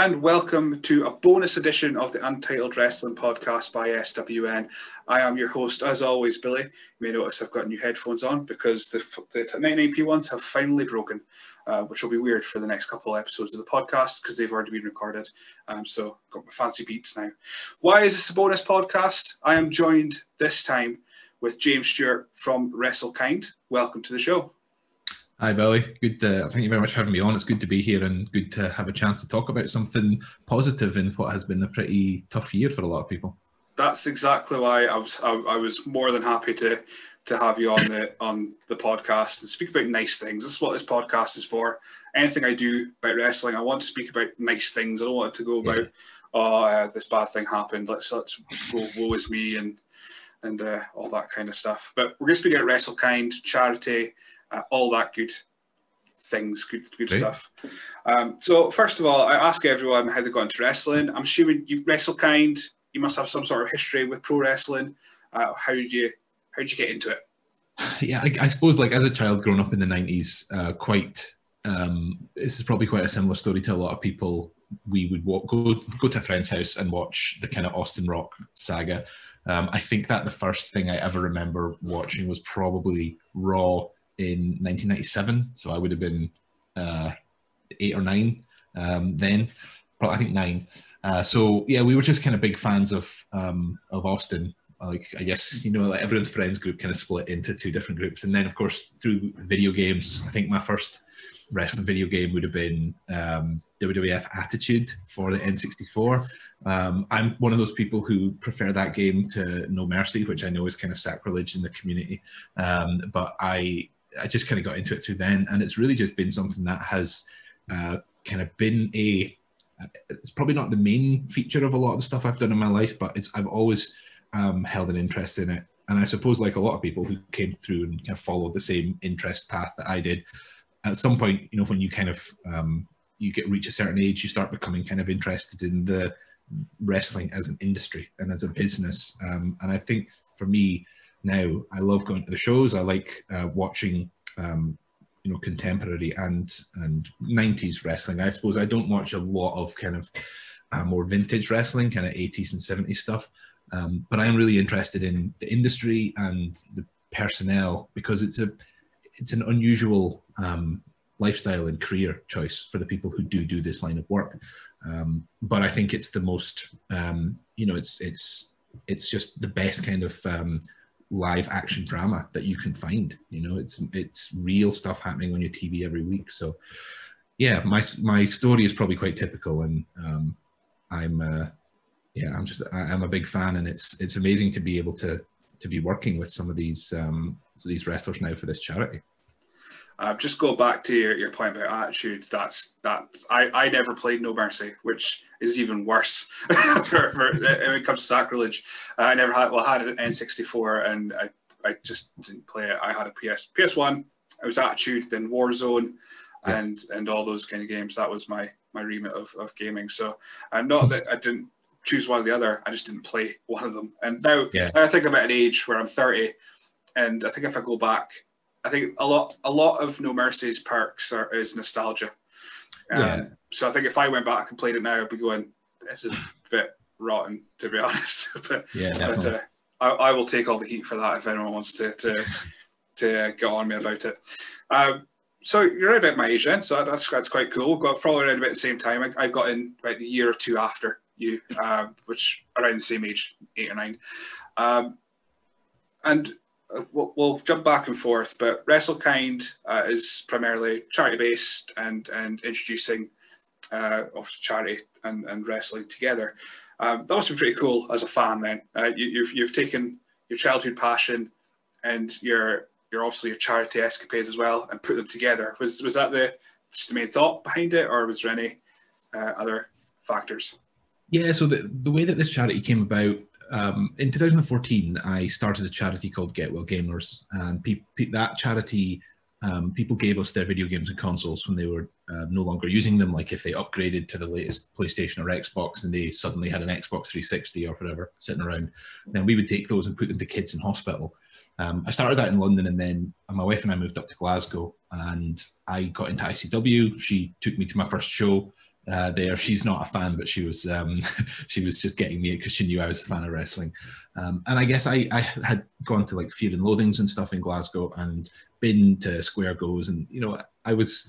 and welcome to a bonus edition of the Untitled Wrestling Podcast by SWN. I am your host, as always, Billy. You may notice I've got new headphones on because the 99p ones have finally broken, which will be weird for the next couple of episodes of the podcast because they've already been recorded. So I've got my fancy beats now. Why is this a bonus podcast? I am joined this time with James Stewart from WrestleKind. Welcome to the show. Hi, Billy. Good. Thank you very much for having me on. It's good to be here and good to have a chance to talk about something positive in what has been a pretty tough year for a lot of people. That's exactly why I was more than happy to have you on the podcast and speak about nice things. This is what this podcast is for. Anything I do about wrestling, I want to speak about nice things. I don't want it to go about this bad thing happened. Let's go woe is me and all that kind of stuff. But we're going to speak about WrestleKind, charity. All that good things, good stuff. So first of all, I ask everyone how they got into wrestling. I'm assuming you've WrestleKind. You must have some sort of history with pro wrestling. How did you get into it? Yeah, I suppose like as a child growing up in the 90s, this is probably quite a similar story to a lot of people. We would go to a friend's house and watch the kind of Austin Rock saga. I think that the first thing I ever remember watching was probably Raw in 1997, so I would have been 8 or 9 then, probably I think 9. So yeah, we were just kind of big fans of Austin. Like I guess like everyone's friends group kind of split into 2 different groups, and then of course through video games. I think my first wrestling video game would have been WWF Attitude for the N64. I'm one of those people who prefer that game to No Mercy, which I know is kind of sacrilege in the community, but I just kind of got into it through then, and it's really just been something that has kind of been it's probably not the main feature of a lot of the stuff I've done in my life, but I've always held an interest in it. And I suppose like a lot of people who came through and kind of followed the same interest path that I did, at some point, when you kind of reach a certain age, you start becoming kind of interested in the wrestling as an industry and as a business. And I think for me, now, I love going to the shows. I like watching, contemporary and 90s wrestling. I suppose I don't watch a lot of kind of more vintage wrestling, kind of 80s and 70s stuff. But I am really interested in the industry and the personnel because it's an unusual lifestyle and career choice for the people who do this line of work. But I think it's the most, it's just the best kind of live action drama that you can find. It's real stuff happening on your TV every week. So yeah, my story is probably quite typical, and I'm a big fan, and it's amazing to be able to be working with some of these wrestlers now for this charity. Just go back to your point about Attitude. I never played No Mercy, which is even worse when it comes to sacrilege. I never had an N64, and I just didn't play it. I had a PS1. It was Attitude, then Warzone, and all those kind of games. That was my remit of gaming. So not that I didn't choose one or the other. I just didn't play one of them. And now I think I'm at an age where I'm 30, and I think if I go back, I think a lot of No Mercy's perks is nostalgia. So I think if I went back and played it now, I'd be going, this is a bit rotten, to be honest. but I will take all the heat for that if anyone wants to get on me about it. So you're around about my age then, so that's quite cool. Got probably around about the same time. I got in about the year or 2 after you, which around the same age, 8 or 9. And we'll jump back and forth, but WrestleKind is primarily charity-based and introducing charity and wrestling together. That must be pretty cool as a fan. Then you've taken your childhood passion and your obviously your charity escapades as well and put them together. Was that just the main thought behind it, or was there any other factors? Yeah, so the way that this charity came about. In 2014, I started a charity called Get Well Gamers, and that charity, people gave us their video games and consoles when they were no longer using them, like if they upgraded to the latest PlayStation or Xbox and they suddenly had an Xbox 360 or whatever sitting around, then we would take those and put them to kids in hospital. I started that in London, and then my wife and I moved up to Glasgow, and I got into ICW. She took me to my first show. there. She's not a fan, but she was she was just getting me because she knew I was a fan of wrestling. And I guess I had gone to like Fear and Loathings and stuff in Glasgow and been to Square Goes, and I was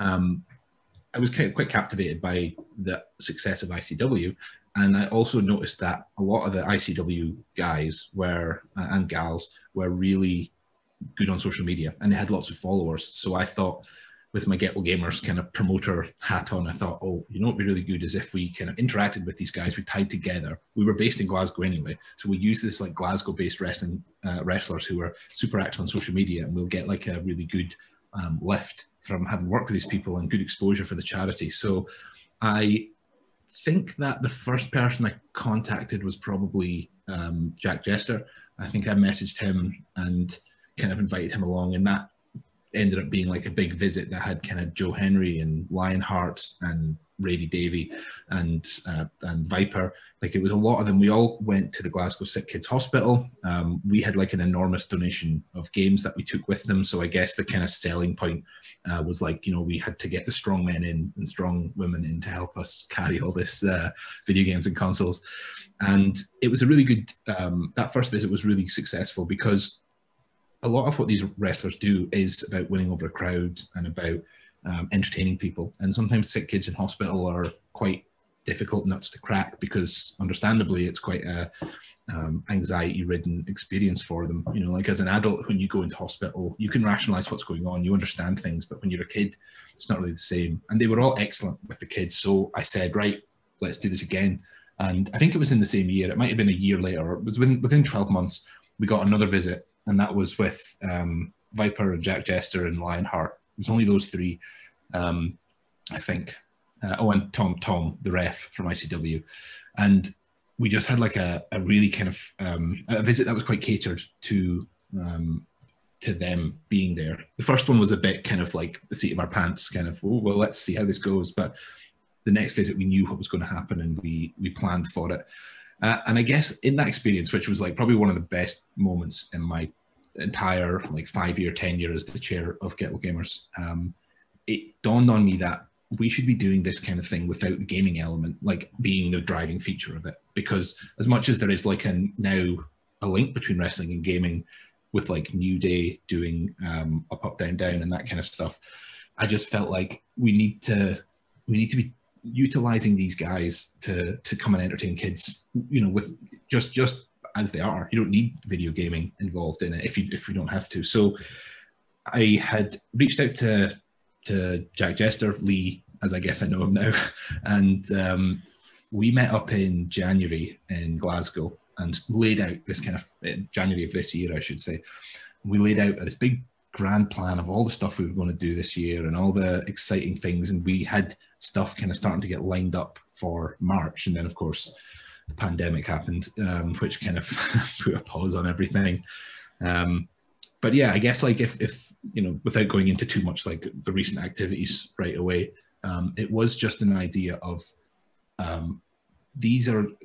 quite captivated by the success of ICW. And I also noticed that a lot of the ICW guys and gals were really good on social media, and they had lots of followers. So I thought, with my Get Well Gamers kind of promoter hat on, I thought, oh, what would be really good is if we kind of interacted with these guys, we tied together. We were based in Glasgow anyway, so we used this like Glasgow-based wrestlers who were super active on social media, and we'll get like a really good lift from having worked with these people and good exposure for the charity. So I think that the first person I contacted was probably Jack Jester. I think I messaged him and kind of invited him along, and that ended up being like a big visit that had kind of Joe Henry and Lionheart and Rady Davey and Viper. Like, it was a lot of them. We all went to the Glasgow Sick Kids Hospital. We had like an enormous donation of games that we took with them. So I guess the kind of selling point was like, we had to get the strong men in and strong women in to help us carry all this video games and consoles. And it was a really good, that first visit was really successful because a lot of what these wrestlers do is about winning over a crowd and about entertaining people. And sometimes sick kids in hospital are quite difficult nuts to crack because, understandably, it's quite a anxiety-ridden experience for them. Like as an adult, when you go into hospital, you can rationalize what's going on, you understand things, but when you're a kid, it's not really the same. And they were all excellent with the kids. So I said, right, let's do this again. And I think it was in the same year. It might have been a year later. It was within 12 months, we got another visit. And that was with Viper and Jack Jester and Lionheart. It was only those three, I think. And Tom, the ref from ICW. And we just had like a really kind of a visit that was quite catered to them being there. The first one was a bit kind of like the seat of our pants, kind of, oh, well, let's see how this goes. But the next visit, we knew what was going to happen and we planned for it. And I guess in that experience, which was like probably one of the best moments in my entire like 5-year tenure as the chair of Get Well Gamers, it dawned on me that we should be doing this kind of thing without the gaming element, like being the driving feature of it. Because as much as there is like now a link between wrestling and gaming, with like New Day doing up, down, down, and that kind of stuff, I just felt like we need to be utilizing these guys to come and entertain kids, with just as they are. You don't need video gaming involved in it if you don't have to. So I had reached out to Jack Jester, Lee, as I guess I know him now, and we met up in January in Glasgow and laid out this kind of, January of this year, I should say, we laid out this big grand plan of all the stuff we were going to do this year and all the exciting things. And we had stuff kind of starting to get lined up for March. And then, of course, the pandemic happened, which kind of put a pause on everything. But yeah, I guess like if without going into too much like the recent activities right away, it was just an idea of these are,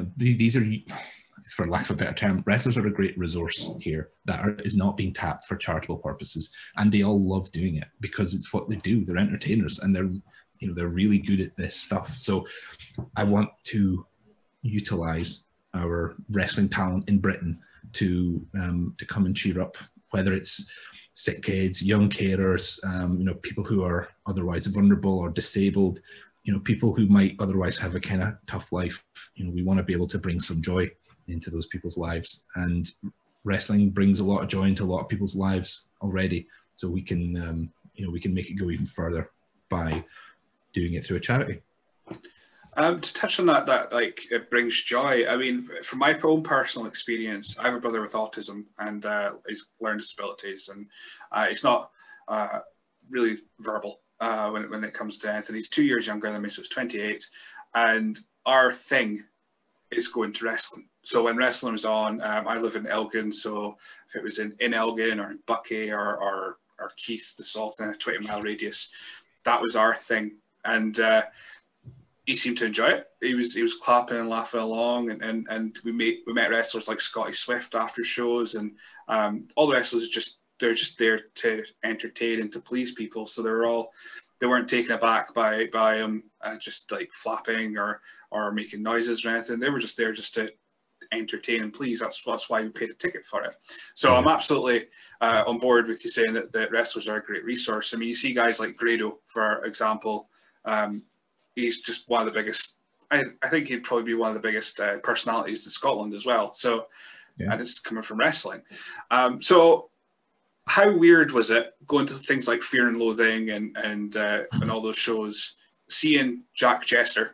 for lack of a better term, wrestlers are a great resource here that is not being tapped for charitable purposes, and they all love doing it because it's what they do. They're entertainers, and they're really good at this stuff. So I want to utilize our wrestling talent in Britain to come and cheer up, whether it's sick kids, young carers, people who are otherwise vulnerable or disabled, people who might otherwise have a kind of tough life. We want to be able to bring some joy into those people's lives, and wrestling brings a lot of joy into a lot of people's lives already. So we can make it go even further by doing it through a charity. To touch on that like it brings joy. I mean, from my own personal experience, I have a brother with autism and he's learning disabilities, and he's not really verbal when it comes to anything. He's 2 years younger than me, so he's 28, and our thing is going to wrestling. So when wrestling was on, I live in Elgin, so if it was in Elgin or in Buckie or Keith, the South in a 20-mile radius, that was our thing. And he seemed to enjoy it. He was clapping and laughing along, and we met wrestlers like Scotty Swift after shows, and all the wrestlers they're just there to entertain and to please people. So they're all they weren't taken aback by him just like flapping or making noises or anything. They were just there just to entertain and please. That's why we paid a ticket for it. So I'm absolutely on board with you saying that wrestlers are a great resource. I mean, you see guys like Grado, for example. He's just one of the biggest. I think he'd probably be one of the biggest personalities in Scotland as well. So, and it's coming from wrestling. So, how weird was it going to things like Fear and Loathing and all those shows, seeing Jack Jester,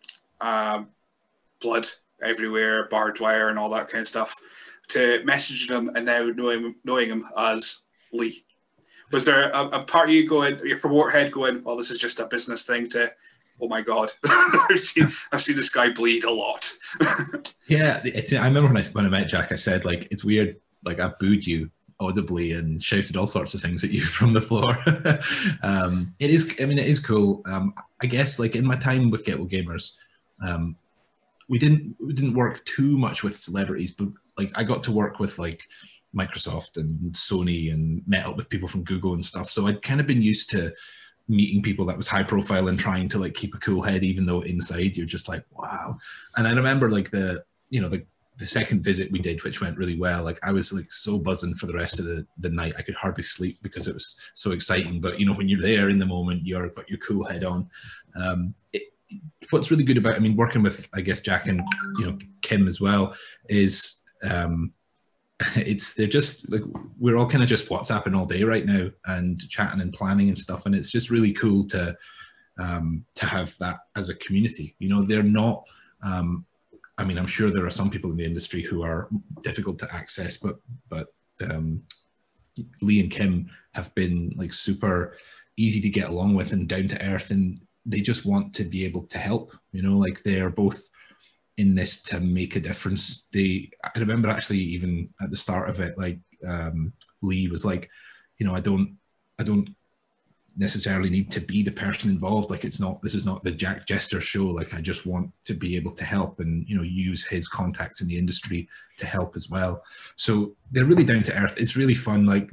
blood everywhere, barbed wire, and all that kind of stuff, to messaging him and now knowing him as Lee? Was there a part of you going, your promoter head going, well, this is just a business thing, to, oh my God, I've seen this guy bleed a lot? Yeah, I remember when I met Jack, I said, like, it's weird, like, I booed you audibly and shouted all sorts of things at you from the floor. It is cool. I guess, like, in my time with Get Well Gamers, we didn't work too much with celebrities, but like I got to work with like Microsoft and Sony and met up with people from Google and stuff. So I'd kind of been used to meeting people that was high profile and trying to like keep a cool head, even though inside you're just like, wow. And I remember like the second visit we did, which went really well. Like I was like so buzzing for the rest of the night. I could hardly sleep because it was so exciting. But you know, when you're there in the moment, you've got your cool head on. What's really good about, I mean, working with, I guess, Jack and, you know, Kim as well, is they're just like, we're all kind of just WhatsApping all day right now and chatting and planning and stuff. And it's just really cool to have that as a community. You know, they're not, I mean, I'm sure there are some people in the industry who are difficult to access, but Lee and Kim have been like super easy to get along with and down to earth, and they just want to be able to help, you know, like they're both in this to make a difference. I remember actually even at the start of it, like Lee was like, you know, I don't necessarily need to be the person involved. Like this is not the Jack Jester show. Like I just want to be able to help and, you know, use his contacts in the industry to help as well. So they're really down to earth. It's really fun. Like,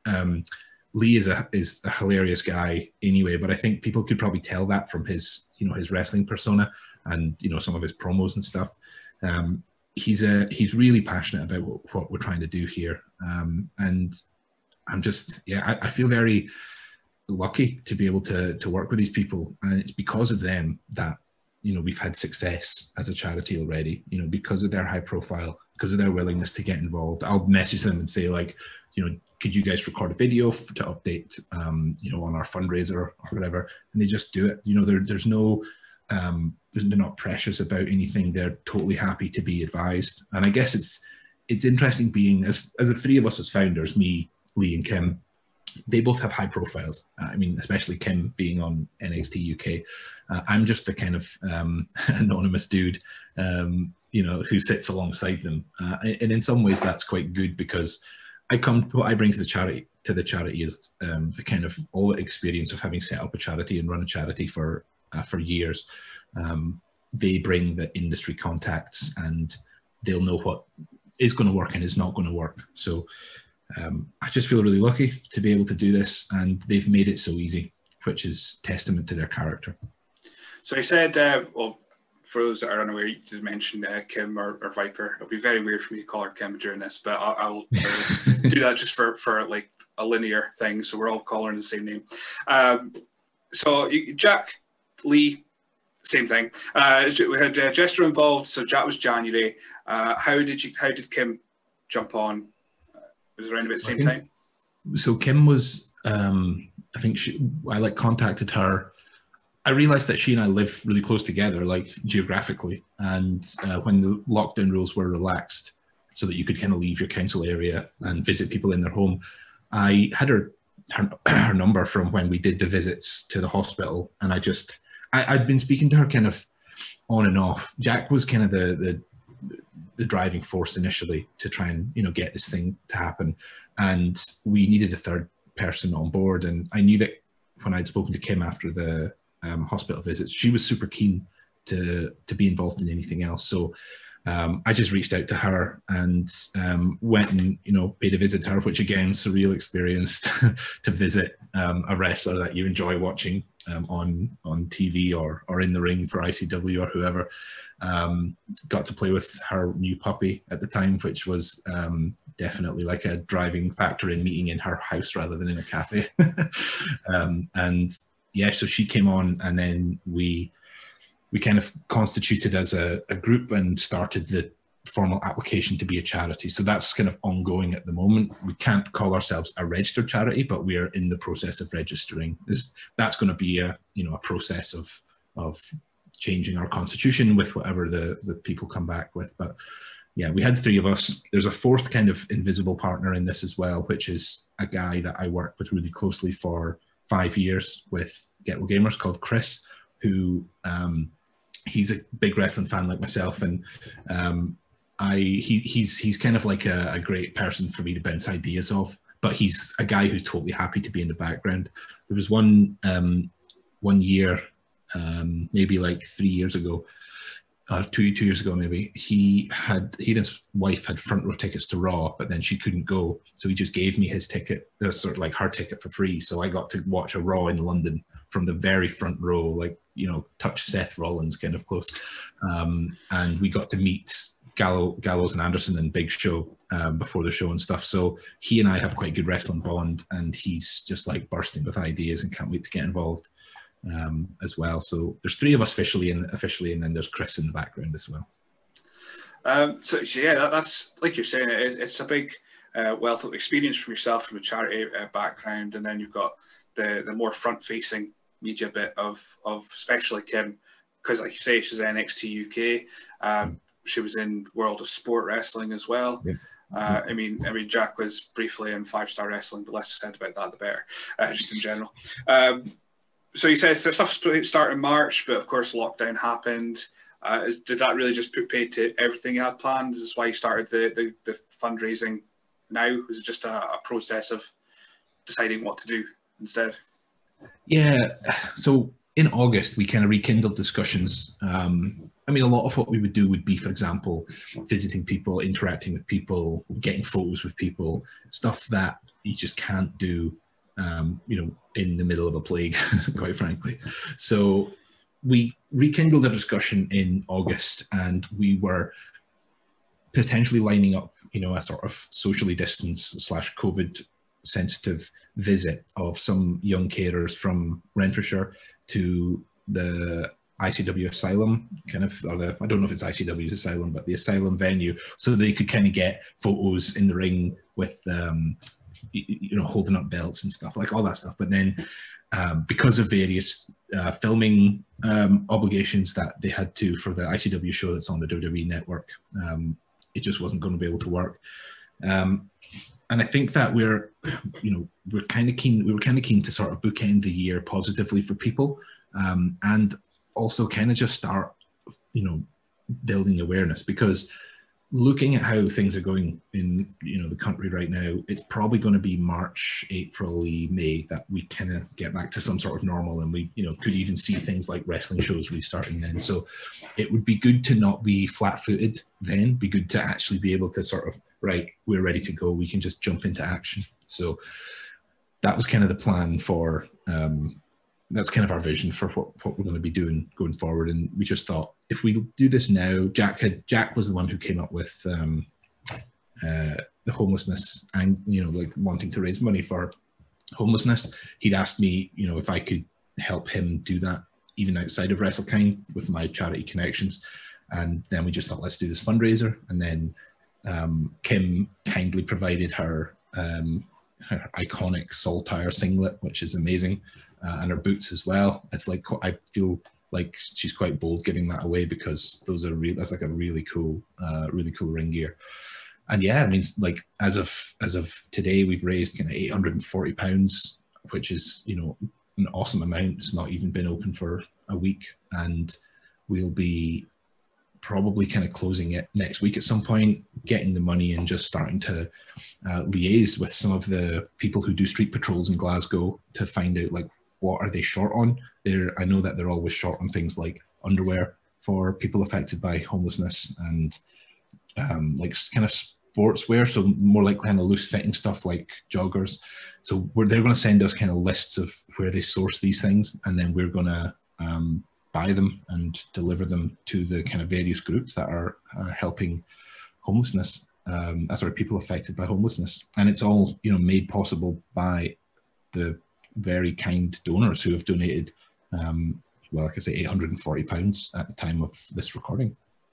Lee is a hilarious guy anyway, but I think people could probably tell that from his, you know, his wrestling persona and, you know, some of his promos and stuff. He's really passionate about what we're trying to do here. And I'm just, yeah, I feel very lucky to be able to work with these people. And it's because of them that, you know, we've had success as a charity already, you know, because of their high profile, because of their willingness to get involved. I'll message them and say like, you know, could you guys record a video to update, you know, on our fundraiser or whatever? And they just do it. You know, there's no, they're not precious about anything. They're totally happy to be advised. And I guess it's interesting being, as the three of us as founders, me, Lee and Kim, they both have high profiles. I mean, especially Kim being on NXT UK. I'm just the kind of anonymous dude, you know, who sits alongside them. And in some ways that's quite good because what I bring to the charity is the kind of all the experience of having set up a charity and run a charity for years. They bring the industry contacts and they'll know what is going to work and is not going to work. So I just feel really lucky to be able to do this, and they've made it so easy, which is testament to their character. So he said, well, for those that are unaware, you just mentioned Kim or Viper. It'll be very weird for me to call her Kim during this, but I'll do that just for like a linear thing, so we're all calling her the same name. So Jack, Lee, same thing. We had Jester involved, so Jack was January. How did Kim jump on? Was it around about the same time? So Kim was, I think I like contacted her. I realized that she and I live really close together, like geographically. And when the lockdown rules were relaxed so that you could kind of leave your council area and visit people in their home, I had her number from when we did the visits to the hospital. And I'd been speaking to her kind of on and off. Jack was kind of the driving force initially to try and, you know, get this thing to happen. And we needed a third person on board. And I knew that when I'd spoken to Kim after the hospital visits, she was super keen to be involved in anything else. So I just reached out to her and went and, you know, paid a visit to her, which again, surreal experience to visit a wrestler that you enjoy watching on TV or in the ring for ICW or whoever. Got to play with her new puppy at the time, which was definitely like a driving factor in meeting in her house rather than in a cafe. And yeah, so she came on, and then we kind of constituted as a group and started the formal application to be a charity. So that's kind of ongoing at the moment. We can't call ourselves a registered charity, but we are in the process of registering. That's going to be a process of changing our constitution with whatever the people come back with. But yeah, we had 3 of us. There's a 4th kind of invisible partner in this as well, which is a guy that I worked with really closely for 5 years with Get Well Gamers, called Chris, who he's a big wrestling fan like myself, and he's kind of like a great person for me to bounce ideas off, but he's a guy who's totally happy to be in the background. There was one year, maybe like 3 years ago, 2 years ago maybe, he and his wife had front row tickets to Raw, but then she couldn't go, so he just gave me his ticket, sort of like her ticket, for free. So I got to watch a Raw in London from the very front row, like, you know, touch Seth Rollins kind of close. And we got to meet Gallows and Anderson and Big Show before the show and stuff. So he and I have quite a good wrestling bond, and he's just like bursting with ideas and can't wait to get involved as well. So there's 3 of us officially, and then there's Chris in the background as well. So yeah, that's like you're saying, it's a big wealth of experience from yourself from a charity background, and then you've got the more front-facing media bit of especially Kim, because like you say, she's NXT UK. She was in World of Sport Wrestling as well. Yeah. I mean, Jack was briefly in 5-Star Wrestling, but less said about that, the better, just in general. So you said stuff started in March, but of course lockdown happened. Did that really just put paid to everything you had planned? Is this why you started the fundraising now? Was it just a process of deciding what to do instead? Yeah, so in August, we kind of rekindled discussions. I mean, a lot of what we would do would be, for example, visiting people, interacting with people, getting photos with people, stuff that you just can't do, you know, in the middle of a plague, quite frankly. So we rekindled a discussion in August, and we were potentially lining up, you know, a sort of socially distanced / COVID sensitive visit of some young carers from Renfrewshire to the ICW Asylum, kind of, or I don't know if it's ICW's Asylum, but the Asylum venue, so they could kind of get photos in the ring with, you know, holding up belts and stuff, like all that stuff. But then because of various filming obligations that they had to for the ICW show that's on the WWE network, it just wasn't going to be able to work. And I think that we were kind of keen to sort of bookend the year positively for people, and also kind of just start, you know, building awareness, because looking at how things are going in, you know, the country right now, it's probably going to be March, April, May that we kind of get back to some sort of normal, and we, you know, could even see things like wrestling shows restarting then. So it would be good to not be flat-footed then, be good to actually be able to sort of, right, we're ready to go, we can just jump into action. So that was kind of the plan for, that's kind of our vision for what we're going to be doing going forward. And we just thought, if we do this now, Jack was the one who came up with the homelessness, and, you know, like wanting to raise money for homelessness. He'd asked me, you know, if I could help him do that even outside of WrestleKind with my charity connections. And then we just thought, let's do this fundraiser. And then Kim kindly provided her iconic Saltire singlet, which is amazing, and her boots as well. It's like, I feel like she's quite bold giving that away, because those are that's like a really cool ring gear. And yeah, I mean, like as of today, we've raised kind of £840, which is, you know, an awesome amount. It's not even been open for a week, and we'll be probably kind of closing it next week at some point, getting the money and just starting to liaise with some of the people who do street patrols in Glasgow to find out, like, what are they short on. I know that they're always short on things like underwear for people affected by homelessness, and like kind of sportswear, so more like kind of loose fitting stuff like joggers. So they're going to send us kind of lists of where they source these things, and then we're going to buy them and deliver them to the kind of various groups that are helping homelessness, people affected by homelessness. And it's all, you know, made possible by the very kind donors who have donated, well, like I say, £840 at the time of this recording.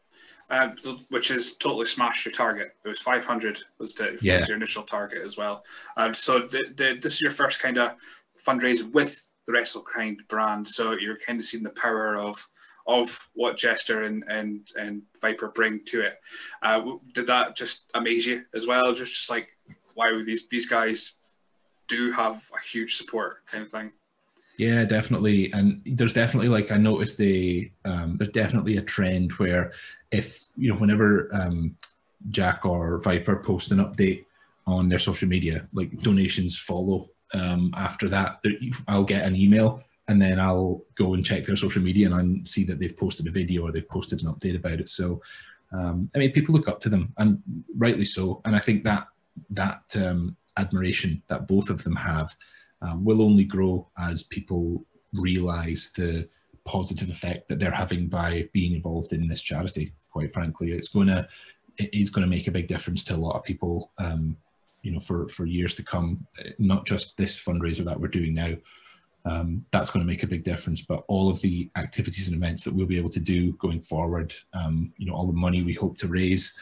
Which is totally smashed your target. It was 500 was your initial target as well. So this is your first kind of fundraiser with the WrestleKind brand. So you're kind of seeing the power of what Jester and Viper bring to it. Did that just amaze you as well? Just like, wow, these guys do have a huge support kind of thing. Yeah, definitely. And there's definitely, like, I noticed there's definitely a trend where if, you know, whenever Jack or Viper post an update on their social media, like, donations follow after that. I'll get an email and then I'll go and check their social media and I see that they've posted a video or they've posted an update about it. So, I mean, people look up to them, and rightly so. And I think that admiration that both of them have will only grow as people realize the positive effect that they're having by being involved in this charity. Quite frankly, it is going to make a big difference to a lot of people, you know, for years to come. Not just this fundraiser that we're doing now. That's going to make a big difference, but all of the activities and events that we'll be able to do going forward, you know, all the money we hope to raise.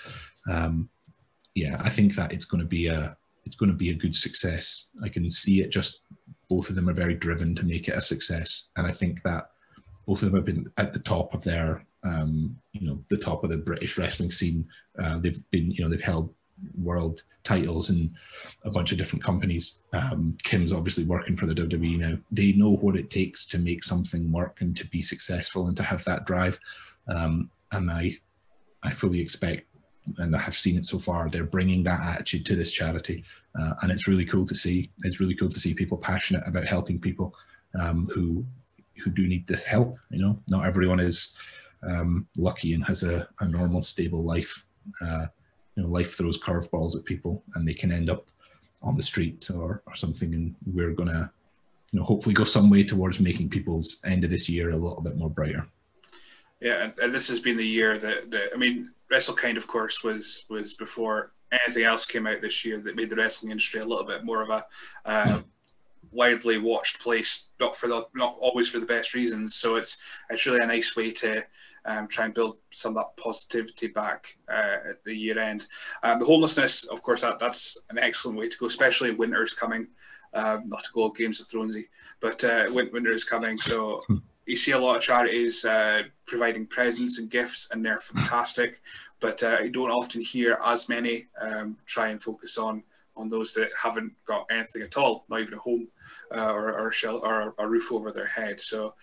Yeah, I think that it's going to be a good success. I can see it. Just both of them are very driven to make it a success, and I think that both of them have been at the top of their, you know, the top of the British wrestling scene. They've been, you know, they've held world titles in a bunch of different companies. Kim's obviously working for the WWE now. They know what it takes to make something work and to be successful and to have that drive. And I fully expect, and I have seen it so far, they're bringing that attitude to this charity, and it's really cool to see. It's really cool to see people passionate about helping people who do need this help. You know, not everyone is lucky and has a normal, stable life. You know, life throws curveballs at people, and they can end up on the street or something. And we're gonna, you know, hopefully go some way towards making people's end of this year a little bit more brighter. Yeah, and this has been the year that I mean, WrestleKind, of course, was before anything else came out this year that made the wrestling industry a little bit more of a widely watched place, not always for the best reasons. So it's really a nice way to try and build some of that positivity back at the year end. The homelessness, of course, that's an excellent way to go, especially winter's coming. Not to go Games of Thronesy, but winter is coming. So you see a lot of charities providing presents and gifts, and they're fantastic. But you don't often hear as many try and focus on those that haven't got anything at all, not even a home or a roof over their head. So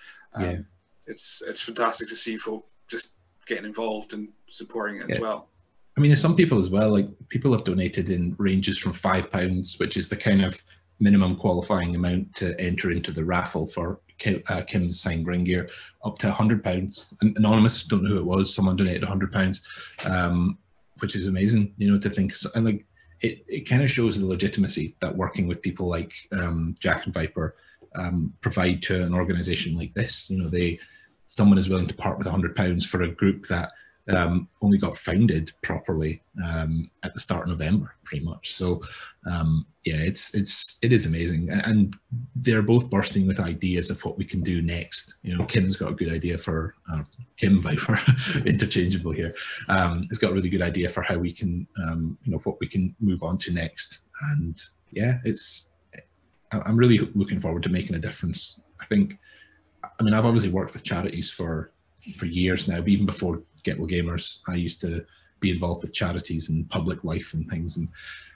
it's fantastic to see folk just getting involved and supporting it as well. I mean, there's some people as well, like people have donated in ranges from £5, which is the kind of minimum qualifying amount to enter into the raffle for Kim's signed ring gear, up to £100. Anonymous, don't know who it was, someone donated £100, which is amazing, you know, to think. And like, it kind of shows the legitimacy that working with people like Jack and Viper provide to an organization like this. You know, someone is willing to part with £100 for a group that only got founded properly at the start of November, pretty much. So yeah, it is amazing, and they're both bursting with ideas of what we can do next. You know, Kim's got a good idea for Kim Viper, interchangeable here. Has got a really good idea for how we can, you know, what we can move on to next. And yeah, I'm really looking forward to making a difference. I mean, I've obviously worked with charities for years now, but even before Get Well Gamers, I used to be involved with charities and public life and things. And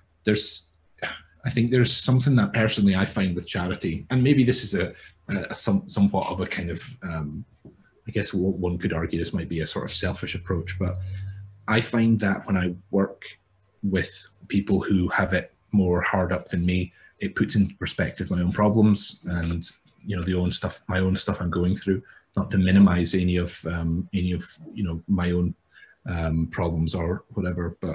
I think there's something that personally I find with charity, and maybe this is somewhat of a kind of, I guess one could argue this might be a sort of selfish approach, but I find that when I work with people who have it more hard up than me, it puts into perspective my own problems and, you know, my own stuff I'm going through. Not to minimize any of you know, my own problems or whatever, but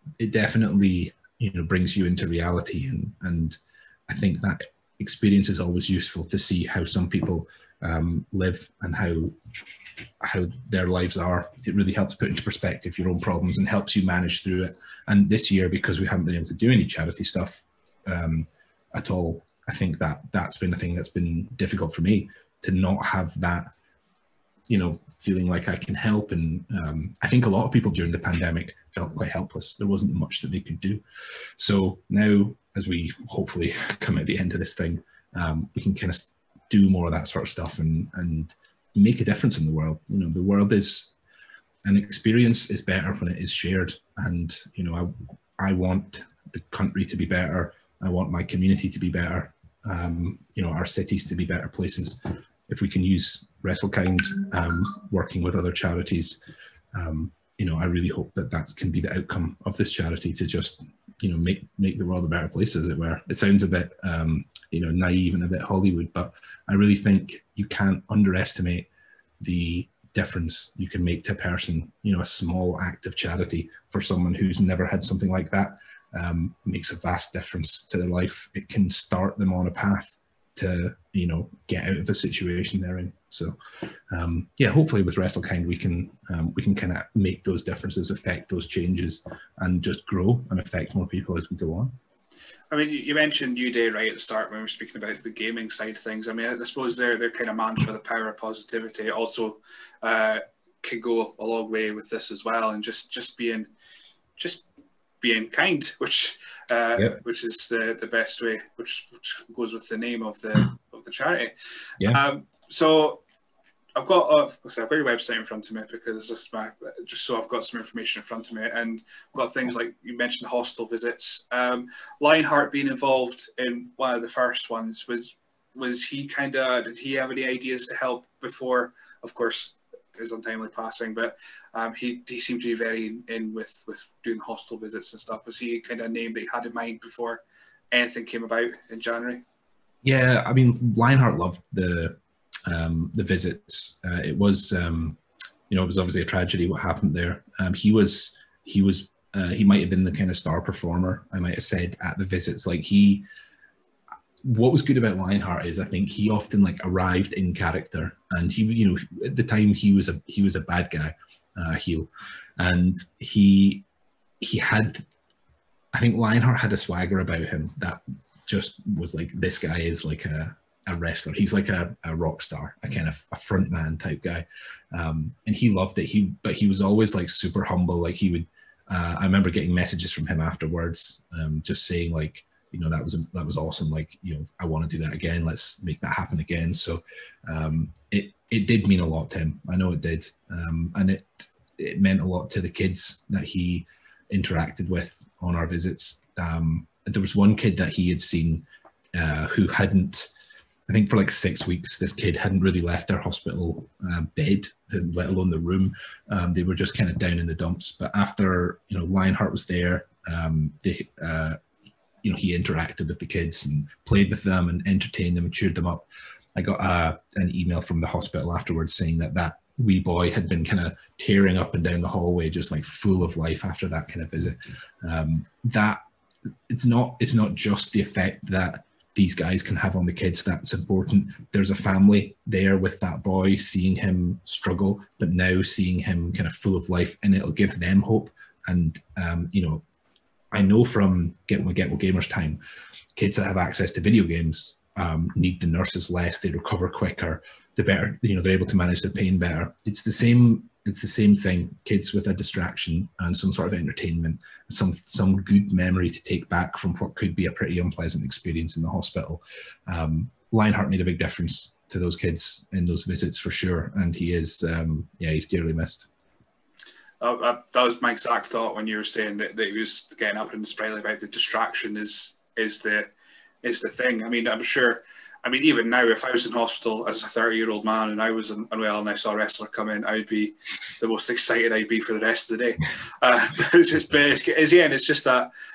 it definitely, you know, brings you into reality, and I think that experience is always useful to see how some people live and how their lives are. It really helps put into perspective your own problems and helps you manage through it. And this year, because we haven't been able to do any charity stuff at all, I think that that's been a thing that's been difficult for me, to not have that, you know, feeling like I can help. And I think a lot of people during the pandemic felt quite helpless. There wasn't much that they could do. So now, as we hopefully come at the end of this thing, we can kind of do more of that sort of stuff and make a difference in the world. You know, the world is, an experience is better when it is shared. And, you know, I want the country to be better. I want my community to be better. You know, our cities to be better places. If we can use WrestleKind, working with other charities, you know, I really hope that that can be the outcome of this charity, to just, you know, make the world a better place, as it were. It sounds a bit, you know, naive and a bit Hollywood, but I really think you can't underestimate the difference you can make to a person. You know, a small act of charity for someone who's never had something like that makes a vast difference to their life. It can start them on a path to, you know, get out of a situation they're in. So yeah, hopefully with WrestleKind we can kind of make those differences, affect those changes, and just grow and affect more people as we go on. I mean, you mentioned New Day right at the start when we were speaking about the gaming side of things. I mean, I suppose their kind of mantra, the power of positivity, also can go a long way with this as well, and just being kind, which is the best way, which goes with the name of the charity. Yeah. So I've got your website in front of me, because just so I've got some information in front of me, and I've got things like you mentioned hospital visits. Lionheart being involved in one of the first ones, was he did he have any ideas to help before, of course, his untimely passing? But he seemed to be very in with doing hospital visits and stuff. Was he kind of a name that he had in mind before anything came about in January? Yeah, I mean, Lionheart loved the visits. It was, you know, it was obviously a tragedy what happened there. He might have been the kind of star performer, I might have said, at the visits. Like, what was good about Lionheart is I think he often like arrived in character, and he, you know, at the time he was a bad guy, heel, and he had, I think Lionheart had a swagger about him that just was like, this guy is like a wrestler. He's like a rock star, a kind of a front man type guy. And he loved it. But he was always like super humble. Like he would, I remember getting messages from him afterwards, just saying like, you know, that was awesome. Like, you know, I want to do that again. Let's make that happen again. So it did mean a lot to him. I know it did. And it meant a lot to the kids that he interacted with on our visits. There was one kid that he had seen who hadn't, I think for like 6 weeks, this kid hadn't really left their hospital bed, let alone the room. They were just kind of down in the dumps. But after, you know, Lionheart was there, you know, he interacted with the kids and played with them and entertained them and cheered them up. I got an email from the hospital afterwards saying that wee boy had been kind of tearing up and down the hallway, just like full of life after that kind of visit. That it's not just the effect that these guys can have on the kids that's important. There's a family there with that boy, seeing him struggle, but now seeing him kind of full of life, and it'll give them hope. And you know, I know from Get Well Gamers time, kids that have access to video games need the nurses less, they recover quicker, the better, you know, they're able to manage their pain better. It's the same thing. Kids with a distraction and some sort of entertainment, some good memory to take back from what could be a pretty unpleasant experience in the hospital. Lionheart made a big difference to those kids in those visits for sure, and he is, yeah, he's dearly missed. That was my exact thought when you were saying that he was getting up and spreading about the distraction is the thing. I mean, I'm sure. I mean, even now, if I was in hospital as a 30-year-old man and I was unwell and I saw a wrestler come in, I'd be the most excited I'd be for the rest of the day. But it's just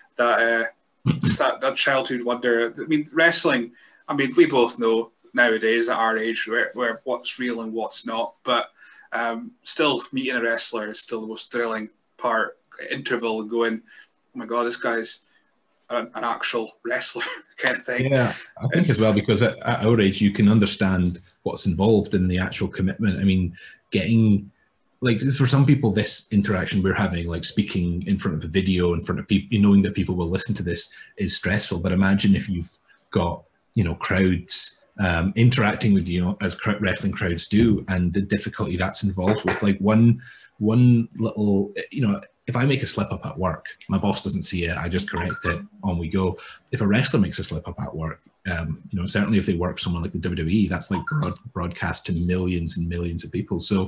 that childhood wonder. I mean, wrestling. I mean, we both know nowadays at our age where what's real and what's not. But still, meeting a wrestler is still the most thrilling part. Interval and going, oh my God, this guy's an actual wrestler kind of thing. Yeah, I think as well, because at our age, you can understand what's involved in the actual commitment. I mean, getting, like, for some people, this interaction we're having, like speaking in front of a video, in front of people, knowing that people will listen to this, is stressful. But imagine if you've got, crowds interacting with you, as wrestling crowds do, and the difficulty that's involved with, like, one little, if I make a slip up at work, my boss doesn't see it, I just correct it, on we go. If a wrestler makes a slip up at work, certainly if they work someone like the WWE, that's like broadcast to millions and millions of people. So,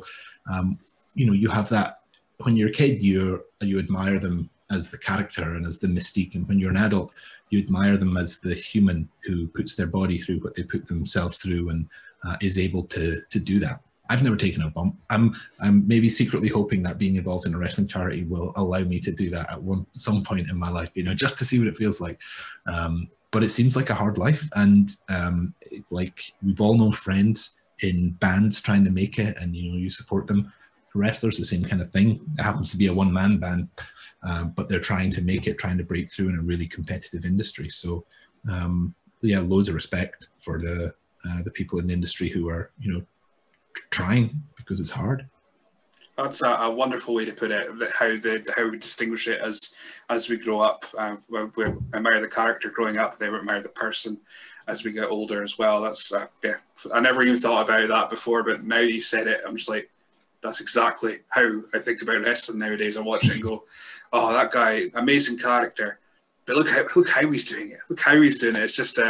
you have that. When you're a kid, you admire them as the character and as the mystique, and when you're an adult, you admire them as the human who puts their body through what they put themselves through and is able to do that. I've never taken a bump. I'm maybe secretly hoping that being involved in a wrestling charity will allow me to do that at some point in my life, just to see what it feels like. But it seems like a hard life, and it's like we've all known friends in bands trying to make it, and you support them. Wrestlers, the same kind of thing. It happens to be a one-man band, but they're trying to make it, trying to break through in a really competitive industry. So, loads of respect for the people in the industry who are trying, because it's hard. That's a wonderful way to put it. How we distinguish it as we grow up. We admire the character growing up. They admire the person as we get older as well. That's I never even thought about that before, but now you said it, I'm just like, that's exactly how I think about wrestling nowadays. I watch it and go, oh, that guy, amazing character, but look how he's doing it. Look how he's doing it. It's just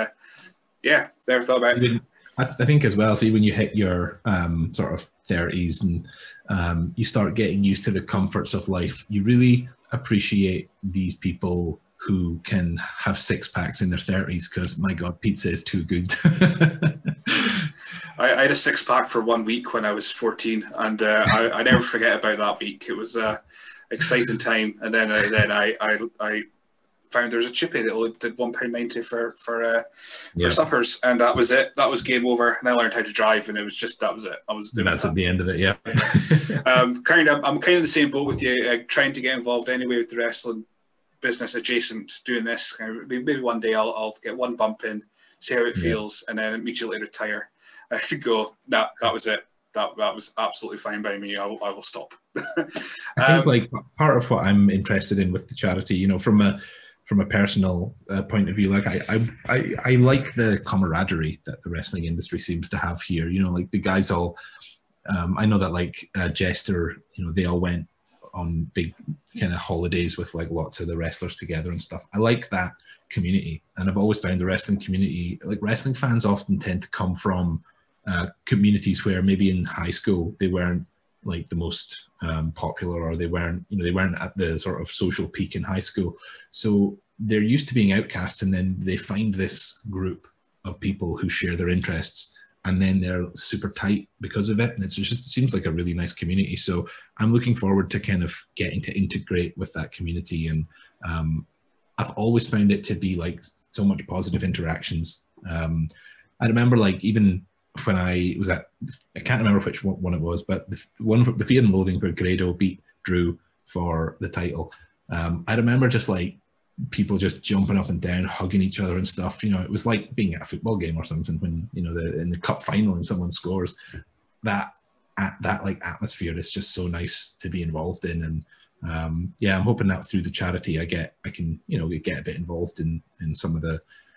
never thought about it. I think as well, see, when you hit your sort of 30s and you start getting used to the comforts of life, you really appreciate these people who can have six packs in their 30s, because my God, pizza is too good. I had a six pack for 1 week when I was 14, and I never forget about that week. It was an exciting time, and then I found there was a chippy that did £1.90 for suppers, and that was it. That was game over, and I learned how to drive, and that was it. That's at the end of it, yeah. I'm kind of the same boat with you, trying to get involved anyway with the wrestling business adjacent, doing this. Maybe one day I'll get one bump in, see how it feels, and then immediately retire. I could go, that was it. That was absolutely fine by me. I will stop. I think like part of what I'm interested in with the charity, from a personal point of view, like I like the camaraderie that the wrestling industry seems to have here. Like the guys all, I know that like Jester, they all went on big kind of holidays with like lots of the wrestlers together and stuff. I like that community, and I've always found the wrestling community, like wrestling fans often tend to come from communities where maybe in high school they weren't like the most popular, or they weren't at the sort of social peak in high school. So they're used to being outcasts, and then they find this group of people who share their interests, and then they're super tight because of it. And it seems like a really nice community. So I'm looking forward to kind of getting to integrate with that community. And I've always found it to be like so much positive interactions. I remember like even when I was I can't remember which one it was, but the Fear and Loathing where Grado beat Drew for the title. I remember just like people just jumping up and down, hugging each other and stuff. It was like being at a football game or something when, in the cup final and someone scores. That like atmosphere is just so nice to be involved in. And I'm hoping that through the charity I can get a bit involved in some of the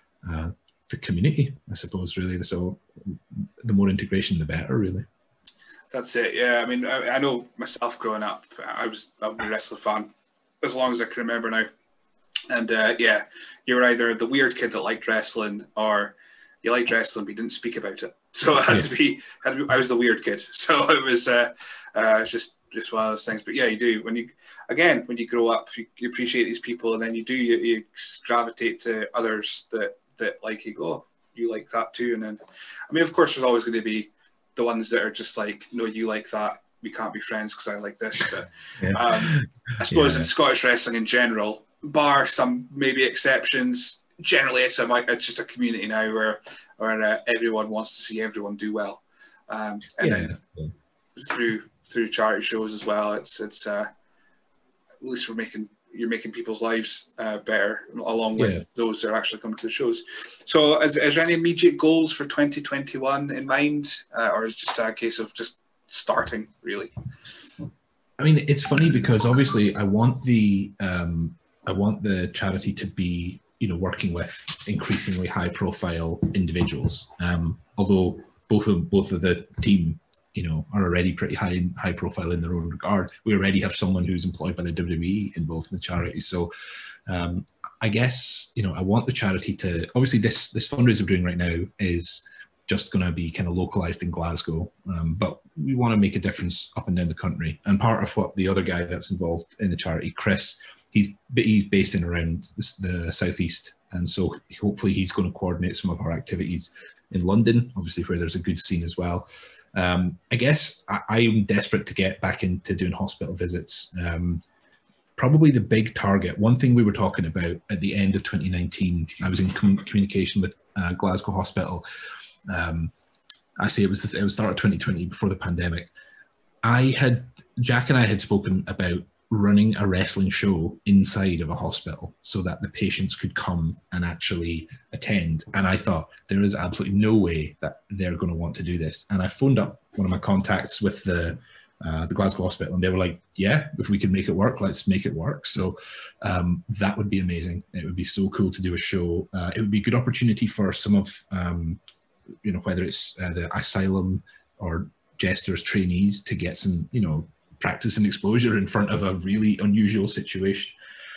community, I suppose, really. So the more integration, the better, really. That's it. Yeah, I mean, I know myself growing up, I was a wrestling fan as long as I can remember now. And you were either the weird kid that liked wrestling, or you liked wrestling but you didn't speak about it. So it had to be. I was the weird kid. So it was just one of those things. But yeah, you do when you grow up, you appreciate these people, and then you gravitate to others that like you. Go, you like that too. And then, I mean, of course, there's always going to be the ones that are just like, no, you like that, we can't be friends because I like this. But I suppose in Scottish wrestling in general, bar some maybe exceptions, generally it's just a community now where everyone wants to see everyone do well. Then through charity shows as well, it's at least we're making you're making people's lives better, along with those that are actually coming to the shows. So is there any immediate goals for 2021 in mind, or is it just a case of just starting, really? I mean, it's funny because obviously I want the charity to be, working with increasingly high profile individuals. Although both of the team, are already pretty high profile in their own regard. We already have someone who's employed by the WWE involved in the charity. So I guess, I want the charity to, obviously this fundraiser we're doing right now is just going to be kind of localized in Glasgow, but we want to make a difference up and down the country. And part of what the other guy that's involved in the charity, Chris, he's based in around the southeast, and so hopefully he's going to coordinate some of our activities in London, obviously where there's a good scene as well. I guess I'm desperate to get back into doing hospital visits. Probably the big target, one thing we were talking about at the end of 2019, I was in communication with Glasgow Hospital. Actually, it was the start of 2020, before the pandemic. Jack and I had spoken about running a wrestling show inside of a hospital so that the patients could come and actually attend. And I thought, there is absolutely no way that they're going to want to do this. And I phoned up one of my contacts with the Glasgow Hospital, and they were like, yeah, if we can make it work, let's make it work. So that would be amazing. It would be so cool to do a show. It would be a good opportunity for some of, whether it's the asylum or Jesters trainees to get some, practice and exposure in front of a really unusual situation.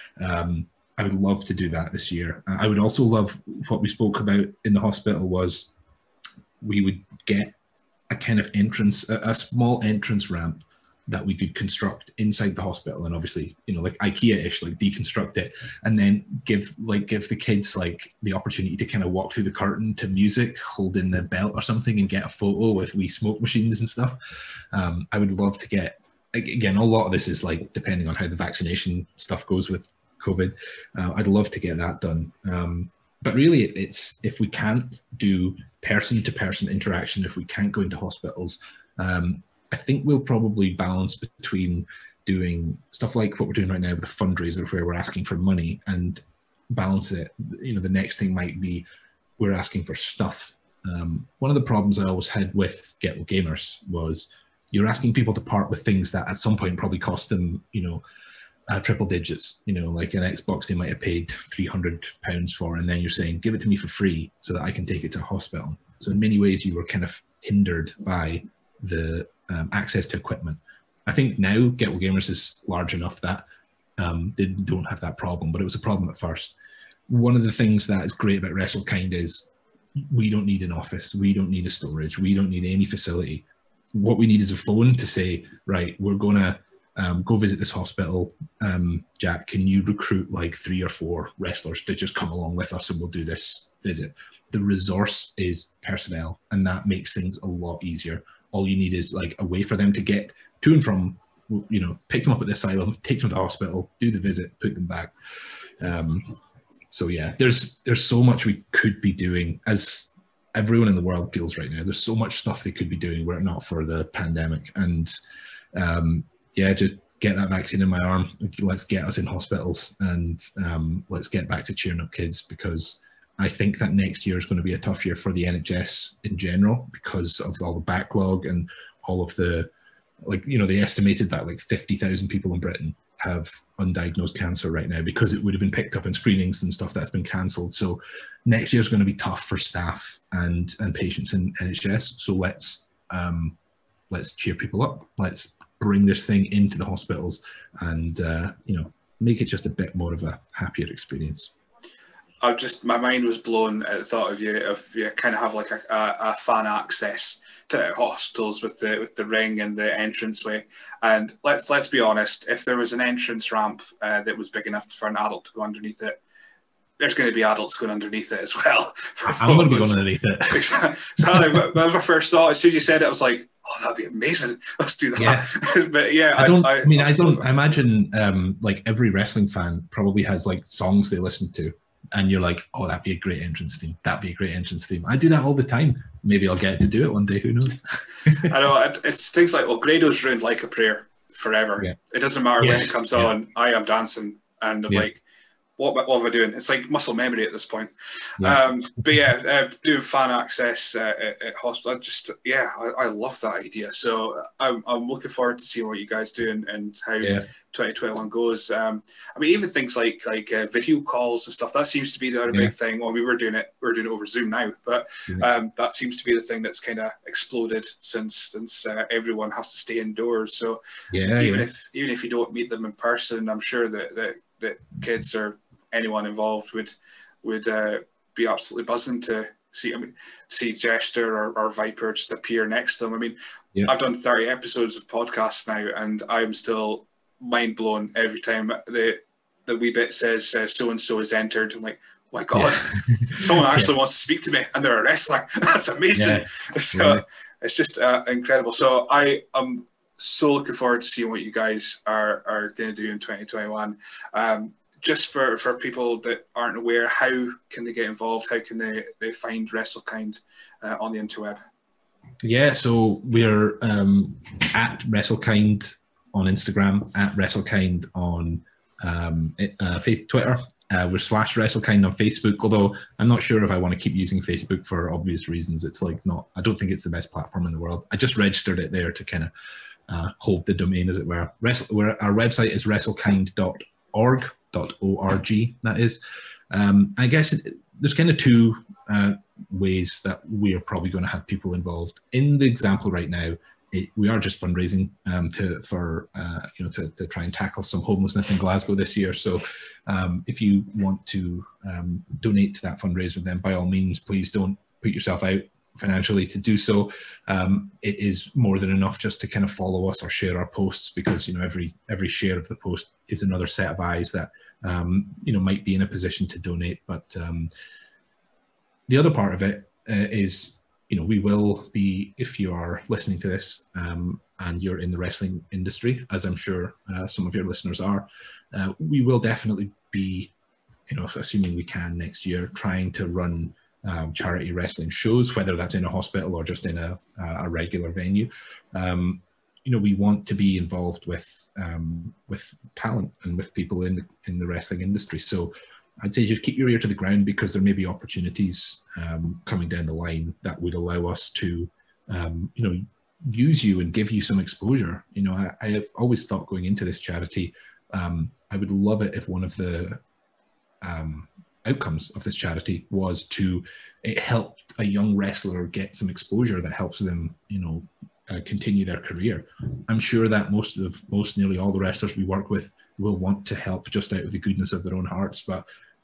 I would love to do that this year. I would also love, what we spoke about in the hospital was, we would get a kind of entrance, a small entrance ramp that we could construct inside the hospital, and obviously, like IKEA-ish, like deconstruct it, and then give the kids like the opportunity to kind of walk through the curtain to music, holding the belt or something, and get a photo with wee smoke machines and stuff. I would love to get, again, a lot of this is like depending on how the vaccination stuff goes with COVID. I'd love to get that done. But really, it's, if we can't do person-to-person interaction, if we can't go into hospitals, I think we'll probably balance between doing stuff like what we're doing right now with the fundraiser, where we're asking for money, and balance it. The next thing might be we're asking for stuff. One of the problems I always had with Get Well Gamers was you're asking people to part with things that at some point probably cost them, triple digits, like an Xbox they might have paid £300 for, and then you're saying, give it to me for free so that I can take it to a hospital. So in many ways, you were kind of hindered by the access to equipment. I think now Get Well Gamers is large enough that they don't have that problem, but it was a problem at first. One of the things that is great about WrestleKind is we don't need an office, we don't need a storage, we don't need any facility. What we need is a phone to say, right, we're going to go visit this hospital. Jack, can you recruit like 3 or 4 wrestlers to just come along with us, and we'll do this visit? The resource is personnel, and that makes things a lot easier. All you need is like a way for them to get to and from, pick them up at the asylum, take them to the hospital, do the visit, put them back. So yeah, there's so much we could be doing, as everyone in the world feels right now. There's so much stuff they could be doing were it not for the pandemic. And just get that vaccine in my arm. Let's get us in hospitals, and let's get back to cheering up kids, because I think that next year is going to be a tough year for the NHS in general, because of all the backlog and all of the, they estimated that like 50,000 people in Britain have undiagnosed cancer right now, because it would have been picked up in screenings and stuff that's been cancelled. So next year is going to be tough for staff and patients in NHS. So let's cheer people up. Let's bring this thing into the hospitals, and make it just a bit more of a happier experience. My mind was blown at the thought of you kind of have like a fan access to hospitals with the ring and the entranceway. And let's be honest, if there was an entrance ramp that was big enough for an adult to go underneath it, there's going to be adults going underneath it as well. I'm going to be going underneath it. So my first thought, as soon as you said it, I was like, oh, that'd be amazing. Let's do that. Yeah. But yeah, I imagine like every wrestling fan probably has like songs they listen to, and you're like, oh, that'd be a great entrance theme. That'd be a great entrance theme. I do that all the time. Maybe I'll get to do it one day. Who knows? I know. It's things like, well, Grado's ruined Like a Prayer forever. Yeah. It doesn't matter when it comes on. I am dancing and I'm like, what am I doing? It's like muscle memory at this point. But doing fan access at hospital, I love that idea. So I'm looking forward to seeing what you guys do and how 2021 goes. I mean, even things like video calls and stuff, that seems to be the other big thing. Well, we're doing it over Zoom now, but that seems to be the thing that's kind of exploded since everyone has to stay indoors. So even if you don't meet them in person, I'm sure that kids or anyone involved would be absolutely buzzing to see Jester or Viper just appear next to them. I mean, I've done 30 episodes of podcasts now, and I'm still mind blown every time the wee bit says so and so is entered. I'm like, oh my God, someone actually wants to speak to me, and they're a wrestler. That's amazing. So it's just incredible. So I am so looking forward to seeing what you guys are going to do in 2021. Just for people that aren't aware, how can they get involved? How can they find WrestleKind on the interweb? Yeah, so we're at WrestleKind on Instagram, at WrestleKind on Twitter. We're /WrestleKind on Facebook, although I'm not sure if I want to keep using Facebook for obvious reasons. It's like I don't think it's the best platform in the world. I just registered it there to kind of hold the domain, as it were. Our website is wrestlekind.org. that is. I guess there's kind of two ways that we are probably going to have people involved. In the example right now, we are just fundraising to try and tackle some homelessness in Glasgow this year. So if you want to donate to that fundraiser, then by all means, please don't put yourself out financially to do so. It is more than enough just to kind of follow us or share our posts, because every share of the post is another set of eyes that might be in a position to donate. But the other part of it is, we will be, if you are listening to this and you're in the wrestling industry, as I'm sure some of your listeners are, we will definitely be, assuming we can next year, trying to run charity wrestling shows, whether that's in a hospital or just in a regular venue. We want to be involved with talent and with people in the wrestling industry. So I'd say just keep your ear to the ground, because there may be opportunities coming down the line that would allow us to, use you and give you some exposure. I have always thought, going into this charity, I would love it if one of the outcomes of this charity was it helped a young wrestler get some exposure that helps them, continue their career. I'm sure that nearly all the wrestlers we work with will want to help just out of the goodness of their own hearts. But,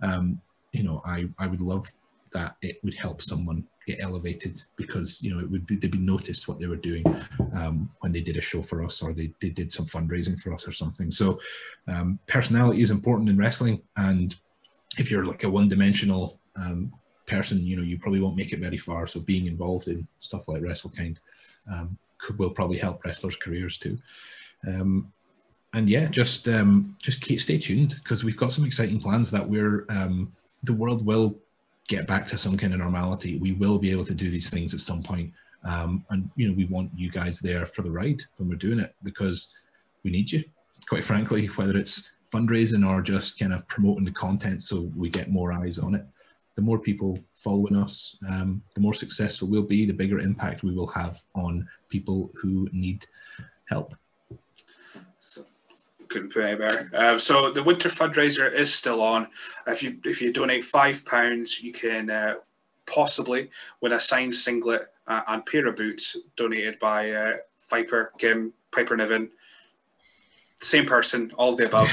I would love that it would help someone get elevated, because, they'd be noticed what they were doing when they did a show for us, or they did some fundraising for us or something. So personality is important in wrestling. And if you're like a one-dimensional person, you probably won't make it very far. So being involved in stuff like WrestleKind will probably help wrestlers' careers too. And yeah, just stay tuned, because we've got some exciting plans that the world will get back to some kind of normality. We will be able to do these things at some point. And we want you guys there for the ride when we're doing it, because we need you, quite frankly, whether it's fundraising or just kind of promoting the content so we get more eyes on it. The more people following us, the more successful we'll be, the bigger impact we will have on people who need help. So, couldn't put it better. So the winter fundraiser is still on. If you donate £5, you can possibly win a signed singlet and pair of boots donated by Viper, Kim, Piper Niven. Same person, all of the above.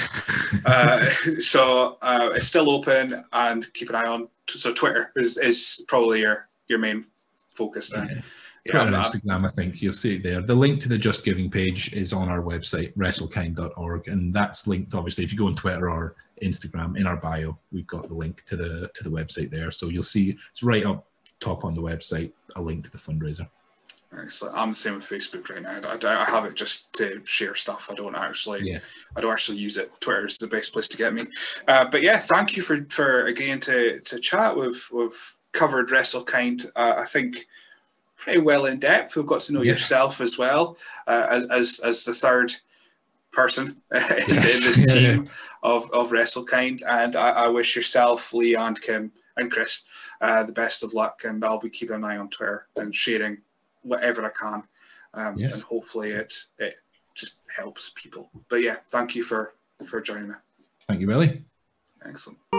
So it's still open, and keep an eye on. So Twitter is probably your main focus there. Twitter and Instagram, I think you'll see it there. The link to the Just Giving page is on our website, wrestlekind.org, and that's linked, obviously, if you go on Twitter or Instagram, in our bio, we've got the link to the website there. So you'll see it's right up top on the website, a link to the fundraiser. Excellent. I'm the same with Facebook right now. I have it just to share stuff. I don't actually use it. Twitter is the best place to get me. But yeah, thank you for again to chat. We've covered WrestleKind. I think pretty well in depth. We've got to know yourself as well as the third person in this team of WrestleKind, and I wish yourself, Lee, and Kim, and Chris the best of luck, and I'll be keeping an eye on Twitter and sharing whatever I can, and hopefully it just helps people. But yeah, thank you for joining me. Thank you, Billy. Excellent.